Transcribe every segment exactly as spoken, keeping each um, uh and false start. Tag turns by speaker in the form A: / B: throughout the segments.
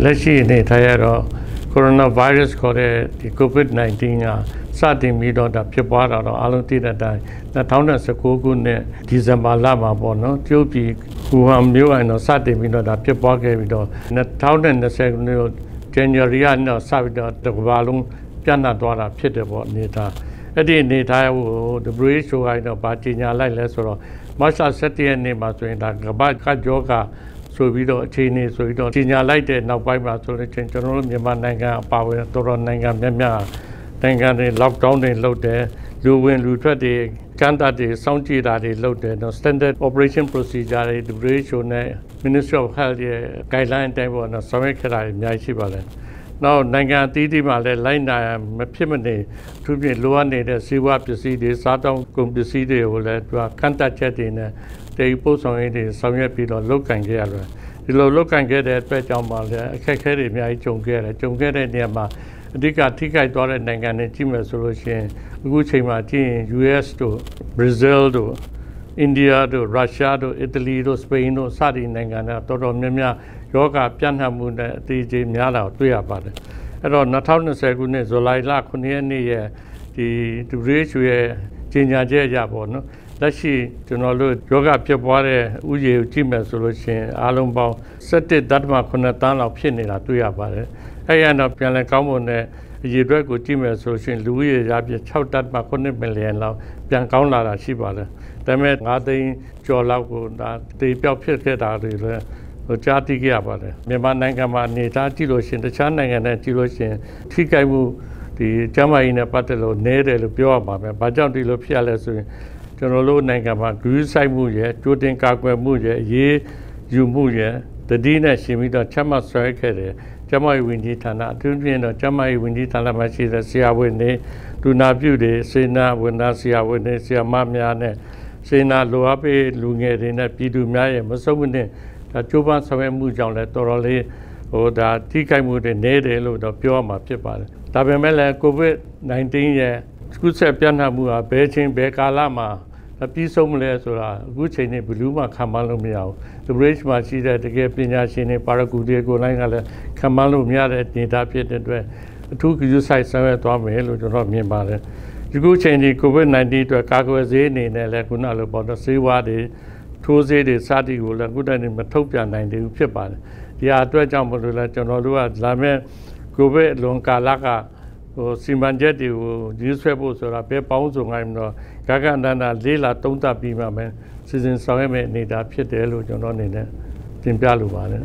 A: လက်ရှိအနေထားရတော့ coronavirus ခေါ်တဲ့ဒီ COVID nineteen ကစတင်ပြီးတော့ဒါဖြစ်ပွားတာတော့အားလုံးသိတဲ့အတိုင်းtwenty nineteenခုနှစ်ဒီဇင်ဘာလမှာပေါ့နော်ကျုပ်ပြည်ဟူဟန်မြို့အိမ်တော့စတင်ပြီးတော့ဒါဖြစ်ပွားခဲ့ပြီးတော့twenty twentyခုနှစ် January ကတော့စပြီးတော့တစ်ကမ္ဘာလုံးပြန့်နှံ့သွားတာဖြစ်တယ်ပေါ့အနေထားအဲ့ဒီအနေထားကို W H O ကတော့ဗာကြီးညာလိုက်လဲဆိုတော့မတ်လseventeenရက်နေ့မှာဆိုရင်ဒါကမ္ဘာကကြောကဆိုပြီးတော့အခြေအနေဆိုပြီးတော့ကြီးညာလိုက်တဲ့နောက်ပိုင်းမှာဆိုလို့ချင်းကျွန်တော်တို့မြန်မာနိုင်ငံအပါအဝင်တော်တော်နိုင်ငံများများနိုင်ငံတွေ lockdown တွေလုပ်တယ်လူဝင်လူထွက်တွေကန့်သတ်တွေစောင့်ကြည့်တာတွေလုပ်တယ်နော် standard operation procedure တွေ W H O နဲ့ Ministry of Health ရဲ့ guideline အတိုင်းပေါ့နော်ဆောင်ရွက်ခဲ့တာအများကြီးရှိပါတယ်နောက်နိုင်ငံအသီးသီးမှာလည်းလိုက်နာမဖြစ်မနေသူပြင်လိုအပ်နေတဲ့စီးပွားပစ္စည်းတွေစားတောင်းကုန်ပစ္စည်းတွေကိုလည်းသူကကန့်သတ်ချက်တွေနဲ့တေပို့ဆောင်ရေးတွေဆောင်ရွက်ပြီးတော့လုတ်ကင်ခဲ့ရတယ်ဒီလိုလုတ်ကင်ခဲ့တဲ့အတွက်ကြောင့်ပါလေအခက်အခဲတွေအများကြီးကြုံခဲ့ရတယ်ကြုံခဲ့တဲ့နေရာမှာအဓိကထိခိုက်သွားတဲ့နိုင်ငံတွေကြည့်မယ်ဆိုလို့ရှိရင်အခုချိန်မှာကြည့်ရင် U S တို့ Brazil တို့ India တို့ Russia တို့ Italy တို့ Spain တို့စသည့်နိုင်ငံတွေတော်တော်များများယောဂပြန့်နှံ့မှုနဲ့အသေးသေးများတာကိုတွေ့ရပါတယ်အဲ့တော့twenty twentyခုနှစ်ဇူလိုင်လnineရက်နေ့ရဲ့ဒီ W H O ရဲ့ကြေညာချက်အရပေါ့နော်လက်ရှိကျွန်တော်တို့ယောဂဖြစ်ပွားတဲ့ဥယျာဉ်ကိုကြည့်မယ်ဆိုလို့ရှိရင်အားလုံးပေါင်းseventeen point nineသန်းလောက်ဖြစ်နေတာတွေ့ရပါတယ်အဲ့ရတော့ပြန်လည်ကောင်းမွန်တဲ့အရေးအတွက်ကိုကြည့်မယ်ဆိုရှင်လူဦးရေရာပြsix point nineမီလီယံလောက်ပြန်ကောင်းလာတာရှိပါတယ်ဒါပေမဲ့fiveသိန်းကျော်လောက်ကိုဒါတေပြောက်ဖြစ်ခဲ့တာတွေလည်းဟိုကြားသိခဲ့ရပါတယ်မြန်မာနိုင်ငံမှာအနေထားကြည့်လို့ရှင်တခြားနိုင်ငံနဲ့ကြည့်လို့ရှင်ထိခိုက်မှုဒီကျန်းမာရေးနဲ့ပတ်သက်လို့နည်းတယ်လို့ပြောရပါမယ်ဘာကြောင့်ဒီလိုဖြစ်ရလဲဆိုရင်ကျွန်တော်တို့နိုင်ငံမှာဂရုစိုက်မှုရဲ့ကြိုတင်ကာကွယ်မှုရဲ့အရေးယူမှုရဲ့တတိနဲ့ရှင်ပြီးတော့ချက်မှတ်ဆွဲခဲ့တယ်ကျမကြီးဝင်ကြီးဌာနအထူးဖြင့်တော့ကျမကြီးဝင်ကြီးဌာနမှာရှိတဲ့ဆရာဝန်တွေဒုနာပြုတွေစေနာဝန်သားဆရာဝန်တွေဆရာမများနဲ့စေနာလိုအပ်ပေလူငယ်တွေနဲ့ပြည်သူများရဲ့မဆုံးမနစ်ဒါကျိုးပန်းဆောင်ရွက်မှုကြောင့်လည်းတော်တော်လေးဟိုဒါထိခိုက်မှုတွေနေတယ်လို့တော့ပြောရမှာဖြစ်ပါတယ်ဒါပေမဲ့လည်း COVID nineteen ရဲ့ကူးစက်ပြန့်နှံ့မှုဟာဘယ်ချိန်ဘယ်ကာလမှာပြီးဆုံးမလဲဆိုတာအခုချိန်နဲ့ဘယ်သူမှခံမလို့မရဘူး W H O မှာရှိတဲ့တကယ်ပညာရှင်တွေပါရဂူတွေကိုလိုင်းကလည်းခံမလို့မရတဲ့ဒေတာဖြစ်တဲ့အတွက်အထူးကူးဆိုင်ဆောင်ရွက်သွားမယ်လို့ကျွန်တော်မြင်ပါတယ်ဒီခုချိန်ဒီ COVID nineteen အတွက်ကာကွယ်ဆေးအနေနဲ့လည်းခုနလိုပေါ်တော့ဆေးဝါးတွေထိုးဆေးတွေစသည်ကိုလည်းအခုတိုင်မထုတ်ပြန်နိုင်သေးဘူးဖြစ်ပါတယ်ဒီအတွက်ကြောင့်မလို့လဲကျွန်တော်တို့ကလာမဲ့ COVID လွန်ကာလကဟိုစီမံချက်တွေကိုရေးဆွဲဖို့ဆိုတာပဲပေါင်းစုံနိုင်တော့ကကန္တနာလေးလာသုံးသပ်ပြီးမှမယ်စီစဉ်ဆောင်ရွက်မယ့်အနေအထားဖြစ်တယ်လို့ကျွန်တော်အနေနဲ့တင်ပြလိုပါတယ်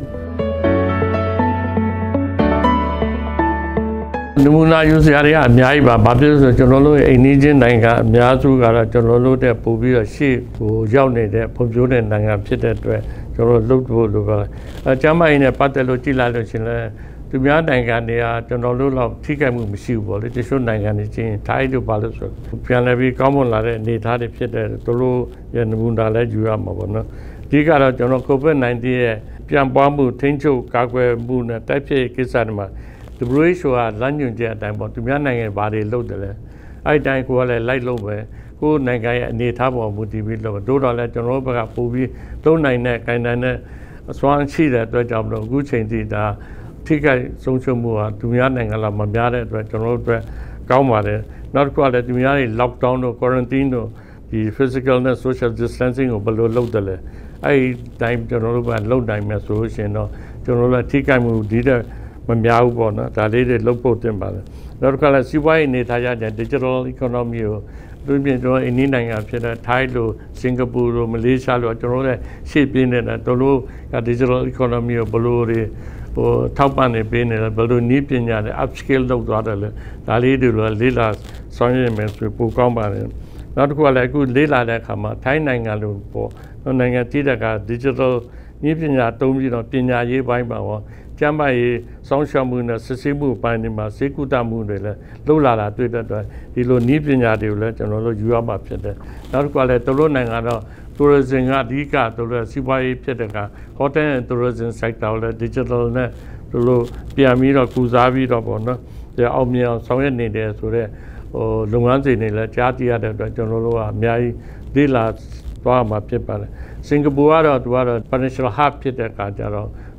A: နမူနာယူစရာတွေအများကြီးပါဘာဖြစ်လို့ဆိုကျွန်တော်တို့အိန္ဒိချင်းနိုင်ငံအများစုကတော့ကျွန်တော်တို့တဲ့ပို့ပြီးတော့ရှေ့ဟိုရောက်နေတဲ့ဖွံ့ဖြိုးတဲ့နိုင်ငံဖြစ်တဲ့အတွက်ကျွန်တော်တို့လုပ်ဖို့လိုပါအဲကျမကြီးနဲ့ပတ်သက်လို့ကြည့်လိုက်လို့ရှင်လဲသူများနိုင်ငံတွေကကျွန်တော်တို့တော့ထိခိုက်မှုမရှိဘူးပေါ့လေတချို့နိုင်ငံတွေချင်းထိုင်းတို့ပါလို့ဆိုပြန်လည်းပြီးကောင်းမွန်လာတဲ့အနေအထားတွေဖြစ်တဲ့တို့တို့ရဲ့နမူနာလည်းယူရမှာပေါ့နော်ဒီကတော့ကျွန်တော် COVID nineteen ရဲ့ပြန်ပွားမှုထိန်းချုပ်ကာကွယ်မှုနဲ့တိုက်ဖျက်ကိစ္စတွေမှာ W H O ကလမ်းညွှန်ချက်အတိုင်းပေါ့သူများနိုင်ငံဘာတွေလုပ်တယ်လဲအဲ့အတိုင်းကိုကလည်းလိုက်လုပ်ပဲကိုယ်နိုင်ငံရဲ့အနေအထားပေါ်မူတည်ပြီးလုပ်တို့တော့လည်းကျွန်တော်တို့ဘက်ကပို့ပြီးသုံးနိုင်တဲ့ကိုင်နိုင်တဲ့အစွမ်းရှိတဲ့အတွက်ကြောင့်မလို့အခုချိန်ထိဒါထိခိုက်ဆုံးရှုံးမှုဟာသူများနိုင်ငံလာမများတဲ့အတွက်ကျွန်တော်တို့အတွက်ကောင်းပါတယ်နောက်တစ်ခုကလည်းသူများတွေ lockdown တို့ quarantine တို့ဒီ physical နဲ့ social distancing ကိုဘယ်လိုလုပ်တယ်လဲအဲ့ဒီတိုင်းကျွန်တော်တို့ကလုပ်နိုင်မယ်ဆိုလို့ရှိရင်တော့ကျွန်တော်တို့ကထိခိုက်မှုဒီတဲ့မများဘူးပေါ့နော်ဒါလေးတွေလုပ်ဖို့တင်ပါတယ်နောက်တစ်ခါလည်းစီးပွားရေးအနေထားရတဲ့ digital economy ကိုသူပြင်ကျွန်တော်အိန္ဒိယနိုင်ငံဖြစ်တဲ့ထိုင်းလိုစင်ကာပူလိုမလေးရှားလိုကျွန်တော်တို့ရှေ့ပြင်းနေတာတို့လို digital economy ကိုဘယ်လိုတွေဟိုထောက်ပံ့နေပေးနေတယ်ဘယ်လိုနည်းပညာတွေ upscale လုပ်သွားတယ်လဲဒါလေးတွေလည်းလေးလာဆောင်ရွက်မယ်ဆိုပိုကောင်းပါတယ်နောက်တစ်ခုကလည်းအခုလေးလာတဲ့အခါမှာထိုင်းနိုင်ငံလိုပေါ့နိုင်ငံတည်တဲ့က digital နည်းပညာတုံးပြီးတော့ပညာရေးပိုင်းပါပေါ့ကျမ်းမာရေးစောင့်ရှောက်မှုနဲ့စစ်ဆေးမှုပိုင်းတွေမှာစေကုသမှုတွေလည်းလှုပ်လာတာတွေ့တဲ့အတွက်ဒီလိုနည်းပညာတွေကိုလည်းကျွန်တော်တို့ယူရမှာဖြစ်တယ်နောက်တစ်ခုကလည်းတို့လိုနိုင်ငံတော့ tourism ကအဓိကတို့လိုစီးပွားရေးဖြစ်တဲ့က hotel and tourism sector လည်း digital နဲ့တို့လိုပြန်ပြီးတော့ကူစားပြီးတော့ပေါ့နော်ဒီအောင်မြင်အောင်ဆောင်ရွက်နေတယ်ဆိုတော့ဟိုလုပ်ငန်းစဉ်တွေလည်းကြားသိရတဲ့အတွက်ကျွန်တော်တို့ကအများကြီးလေ့လာသွားမှာဖြစ်ပါတယ်စင်ကာပူကတော့သူကတော့ financial hub ဖြစ်တဲ့အခါကျတော့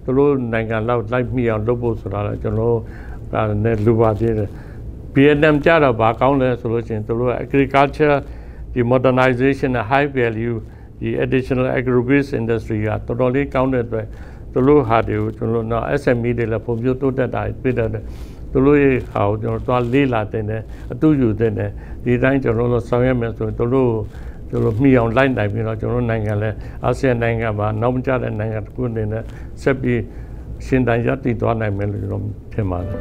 A: သူတို့နိုင်ငံလောက်လိုက်မိအောင်လုပ်ဖို့ဆိုတာလည်းကျွန်တော်ဒါနဲ့လူပါသေးတယ်ဗီယက်နမ်ကြတော့ဘာကောင်းလဲဆိုလို့ရှိရင်သူတို့ agriculture ဒီ modernization နဲ့ high value ဒီ additional agro-based industry ကတော်တော်လေးကောင်းတဲ့အတွက်သူတို့ဟာတွေကိုကျွန်တော်တို့ S M E တွေလည်းပုံပြတိုးတက်တာပြတဲ့သူတို့ရဲ့ဟာကိုကျွန်တော်သွားလေးလာတင်တယ်အတူယူတင်တယ်ဒီတိုင်းကျွန်တော်တို့ဆောင်ရွက်မယ်ဆိုရင်သူတို့ကျွန်တော်မှီအောင်လိုက်နိုင်ပြီးတော့ကျွန်တော်နိုင်ငံလည်းအာဆီယံနိုင်ငံမှာနောက်မကျတဲ့နိုင်ငံတစ်ခုအနေနဲ့ဆက်ပြီးရှင်တန်ရတည်သွားနိုင်မယ်လို့ကျွန်တော်ထင်ပါတယ်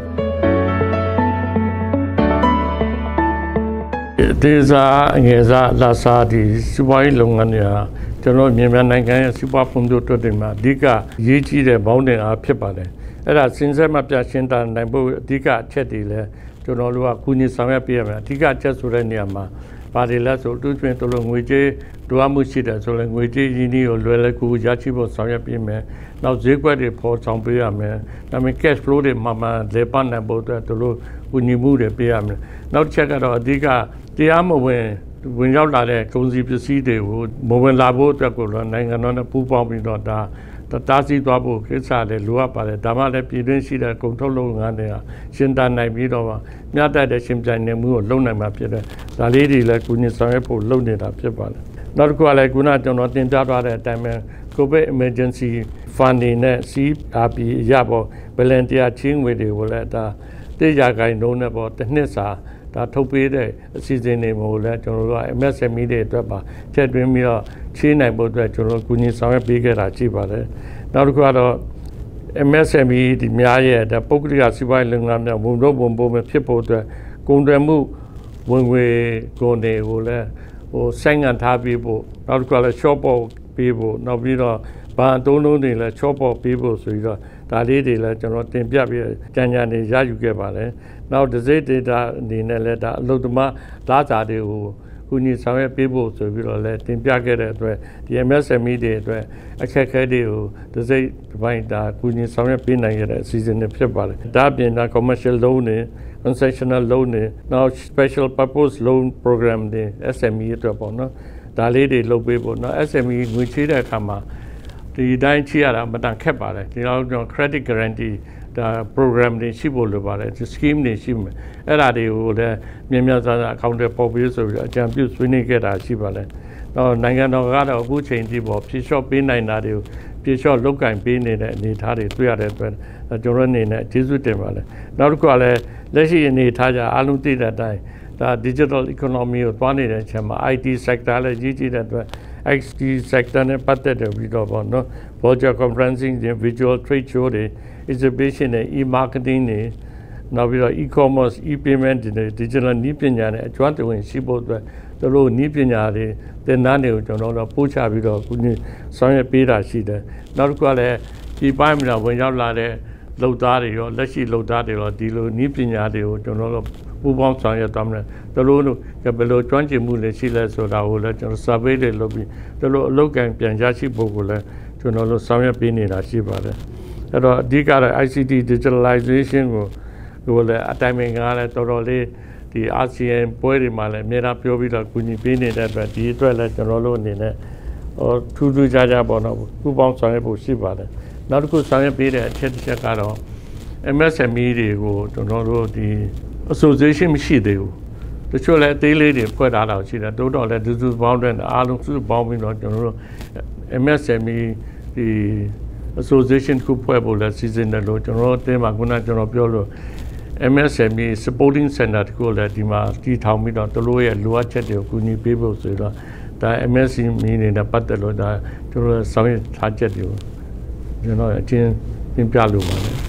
A: ဒီစားငယ်စားလာစားဒီစီးပွားရေးလုပ်ငန်းတွေဟာကျွန်တော်မြန်မာနိုင်ငံရဲ့စီးပွားဖွံ့ဖြိုးတိုးတက်မှာအဓိကရေးကြီးတဲ့ဘောင်းတင်အားဖြစ်ပါတယ်အဲ့ဒါစင်ဆက်မပြရှင်းတာနိုင်ဖို့အဓိကအချက်တွေလဲကျွန်တော်တို့ကကုညီဆောင်ရွက်ပေးရမယ်အဓိကအချက်ဆိုတဲ့နေရာမှာပါတယ်လဲဆိုတူးကျွင်းတို့လိုငွေကြေးဒုအမှုရှိတယ်ဆိုရင်ငွေကြေးရင်းနှီးကိုလွယ်လွယ်ကူကူရရှိဖို့ဆောင်ရွက်ပေးမယ်နောက်ဈေးကွက်တွေပေါ်ဆောင်ပေးရမယ်ဒါပေမဲ့ cash flow တွေမှမှလေပတ်နိုင်ဖို့အတွက်တို့လိုကုညီမှုတွေပေးရမယ်နောက်တစ်ချက်ကတော့အဓိကတရားမဝင်ဝင်ရောက်လာတဲ့ကုန်စည်ပစ္စည်းတွေကိုမဝင်လာဖို့အတွက်ကိုနိုင်ငံတော်နဲ့ပူးပေါင်းပြီးတော့ဒါတားဆီးသွားဖို့ကိစ္စလည်းလိုအပ်ပါတယ်ဒါမှလည်းပြည်တွင်းရှိတဲ့ကုန်ထုတ်လုပ်ငန်းတွေကရှင်းတန်နိုင်ပြီးတော့မျှတတဲ့ရှင်းပြနေမှုကိုလုပ်နိုင်မှာဖြစ်တယ်ဒါလေးတွေလည်းကုညီဆောင်ရွက်ဖို့လုပ်နေတာဖြစ်ပါတယ်နောက်တစ်ခုကလည်းခုနကျွန်တော်တင်ပြသွားတဲ့အတိုင်းပဲ COVID emergency funding နဲ့ C R P ရပေါ် volunteer ချင်းငွေတွေကိုလည်းဒါတေးကြကိုင်းလုံးနဲ့ပေါ့တစ်နှစ်စာဒါထုတ်ပေးတဲ့အစီအစဉ်တွေမျိုးလည်းကျွန်တော်တို့က M S M E တွေအတွက်ပါထည့်သွင်းပြီးတော့ချေးနိုင်ဖို့အတွက်ကျွန်တော်ကူညီဆောင်ရွက်ပေးခဲ့တာရှိပါတယ်နောက်တစ်ခုကတော့ M S M E ဒီများရဲ့ဒါပုဂ္ဂလိကစီးပွားရေးလုပ်ငန်းများဝန်တော့ဝန်ပေါ်မှာဖြစ်ဖို့အတွက်ကုန်သွယ်မှုဝင်ငွေကုန်တွေကိုလည်းဟိုဆိုင်ငံထားပေးဖို့နောက်တစ်ခုကလည်း short ပေါ်ပေးဖို့နောက်ပြီးတော့ဘာအတုံးလုံးတွေလည်း short ပေါ်ပေးဖို့ဆိုပြီးတော့ဒါလေးတွေလည်းကျွန်တော်တင်ပြပြီးကြံကြံနေရယူခဲ့ပါတယ်နောက် disease data အနေနဲ့လည်းဒါအလုပ်သမားလာစာတွေကိုကုညီဆောင်ရွက်ပေးဖို့ဆိုပြီးတော့လည်းတင်ပြခဲ့တဲ့အတွက်ဒီ M S M E တွေအတွက်အခက်အခဲတွေကို disease ဘိုင်းဒါကုညီဆောင်ရွက်ပေးနိုင်ရတဲ့အစီအစဉ်တွေဖြစ်ပါတယ်ဒါအပြင်ဒါ commercial loan တွေ concessional loan တွေနောက် special purpose loan program တွေ S M E အတွက်ပေါ့နော်ဒါလေးတွေလုပ်ပေးဖို့နော် S M E ငွေချေးတဲ့အခါမှာဒီတိုင်းချေးရတာမတန်ခက်ပါတယ်ဒီလောက်ကျွန်တော် credit guarantee ဒါ program တွေရှိဖို့လိုပါတယ် scheme တွေရှိမယ်အဲ့ဒါတွေကိုလည်းမြင်မြတ်သားသား account တွေပေါ်ပြီးဆိုပြီးတော့အကြံပြုဆွေးနွေးခဲ့တာရှိပါတယ်တော့နိုင်ငံတော်ကတော့အခုချိန်ထိပေါ်ဖြည့်လျှော့ပေးနိုင်တာတွေကိုဖြည့်လျှော့လုပ်ကင်ပေးနေတဲ့အနေအထားတွေတွေ့ရတဲ့အတွက်ကျွန်တော်အနေနဲ့ကျေးဇူးတင်ပါတယ်နောက်တစ်ခုကလည်းလက်ရှိအနေအထားကြအားလုံးသိတဲ့အတိုင်းဒါ digital economy ကိုသွားနေတဲ့အချိန်မှာ I T sector လည်းကြီးကြီးတဲ့အတွက် I T sector နဲ့ပတ်သက်တဲ့ပြီးတော့ပေါ့နော် virtual conferencing တွေ virtual trade show တွေ exhibition တွေ e-marketing တွေနောက်ပြီးတော့ e-commerce e-payment တွေ digital နည်းပညာနဲ့အကျွမ်းတဝင်ရှိဖို့အတွက်တို့လိုနည်းပညာတွေသင်တန်းတွေကိုကျွန်တော်တို့ပို့ချပြီးတော့ခုနှစ်ဆောင်ရွက်ပေးတာရှိတယ်နောက်တစ်ခုကလည်းဒီပိုင်းမှာဝင်ရောက်လာတဲ့လုပ်သားတွေရောလက်ရှိလုပ်သားတွေရောဒီလိုနည်းပညာတွေကိုကျွန်တော်တို့ပူပေါင်းဆောင်ရွက်သွားမယ်တို့လိုတို့ဘယ်လိုကျွမ်းကျင်မှုတွေရှိလဲဆိုတာကိုလည်းကျွန်တော် survey တွေလုပ်ပြီးတို့လိုအလုပ်ကံပြန်ရရှိဖို့ကိုလည်းကျွန်တော်တို့ဆောင်ရွက်ပေးနေတာရှိပါတယ်အဲ့တော့အဓိကတော့ I C T digitalization ကိုဟိုလည်းအတိုင်းအမြင်ကလည်းတော်တော်လေးဒီအာဆီယံပွဲတွေမှာလည်းအများအားပြောပြီးတော့ကူညီပေးနေတဲ့အတွက်ဒီအတွက်လည်းကျွန်တော်တို့အနေနဲ့ဟိုထူးထူးခြားခြားပေါ့နော်ပူပေါင်းဆောင်ရွက်ဖို့ရှိပါတယ်နောက်တစ်ခုဆောင်ရွက်ပေးတဲ့အချက်တစ်ချက်ကတော့ M S M E တွေကိုကျွန်တော်တို့ဒီ association မရှိသေးဘူးတချို့လည်းအသေးလေးတွေဖွဲ့ထားတာရှိတယ်တိုးတော့လည်းဒူးဒူးပေါင်းတဲ့အားလုံးစုပေါင်းပြီးတော့ကျွန်တော်တို့ M S M E ဒီ association ခုဖွဲ့ဖို့လည်းစီစဉ်တယ်လို့ကျွန်တော်တို့အတင်းမှာခုနကျွန်တော်ပြောလို့ M S M E supporting center တခုလည်းဒီမှာတည်ထောင်ပြီးတော့တို့ရဲ့လိုအပ်ချက်တွေကိုကူညီပေးဖို့ဆိုတော့ဒါ M S M E နဲ့ပတ်သက်လို့ဒါကျွန်တော်ဆောင်ရွက်ထားချက်တွေကိုကျွန်တော်အချင်းပြပြလိုပါတယ်